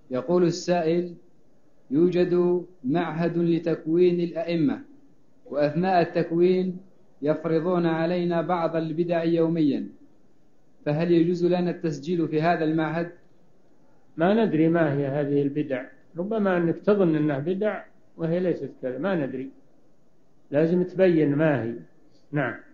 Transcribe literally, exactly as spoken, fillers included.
يقول السائل: يوجد معهد لتكوين الأئمة، وأثناء التكوين يفرضون علينا بعض البدع يوميا، فهل يجوز لنا التسجيل في هذا المعهد؟ ما ندري ما هي هذه البدع، ربما أنك تظن أنها بدع وهي ليست كذا، ما ندري، لازم تبين ما هي. نعم.